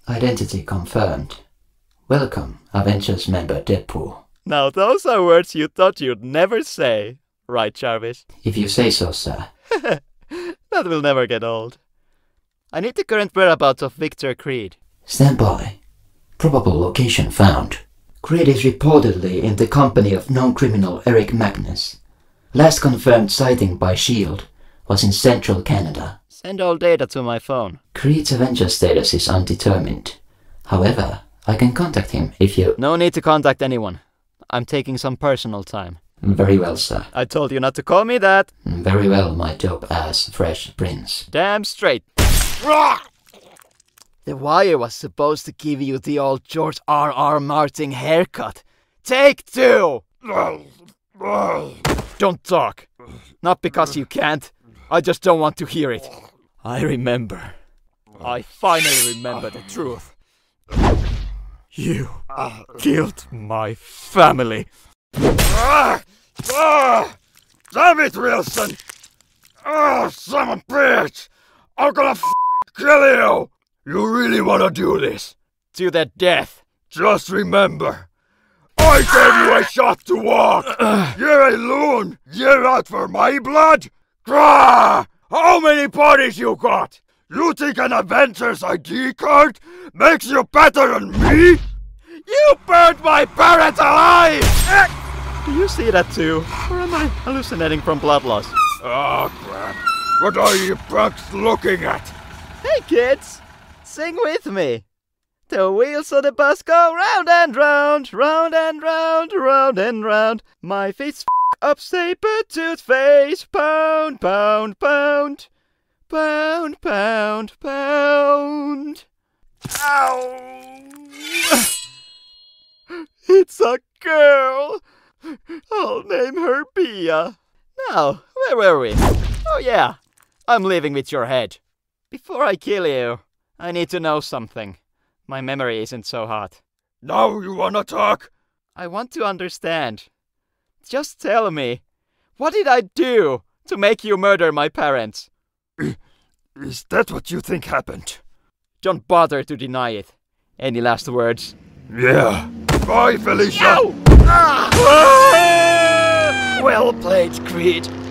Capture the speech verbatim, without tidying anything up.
Identity confirmed. Welcome, Avengers member Deadpool. Now those are words you thought you'd never say, right, Jarvis? If you say so, sir. That will never get old. I need the current whereabouts of Victor Creed. Stand by. Probable location found. Creed is reportedly in the company of known criminal Eric Magnus. Last confirmed sighting by SHIELD was in central Canada. Send all data to my phone. Creed's Avenger status is undetermined. However, I can contact him if you... No need to contact anyone. I'm taking some personal time. Very well, sir. I told you not to call me that. Very well, my dope-ass fresh prince. Damn straight. The Wire was supposed to give you the old George R R. Martin haircut. Take two! Don't talk. Not because you can't. I just don't want to hear it. I remember. I finally remember the truth. You killed my family. Ah! Ah! Damn it, Wilson! Oh, son of a bitch! I'm gonna f kill you! You really wanna do this? To the death. Just remember, I gave you a shot to walk! You're a loon! You're out for my blood? Grah! How many bodies you got? You think an Avengers I D card makes you better than me? You burned my parents alive! Do you see that too? Or am I hallucinating from blood loss? Oh crap. What are you punks looking at? Hey kids! Sing with me! The wheels of the bus go round and round, round and round, round and round. My feet's f up saber-tooth face, pound, pound, pound. Pound, pound, pound. Ow! It's a girl! I'll name her Pia. Now, where were we? Oh yeah, I'm leaving with your head. Before I kill you, I need to know something. My memory isn't so hot. Now you wanna talk? I want to understand. Just tell me, what did I do to make you murder my parents? Is that what you think happened? Don't bother to deny it. Any last words? Yeah. Bye, Felicia! Ah! Well played, Creed.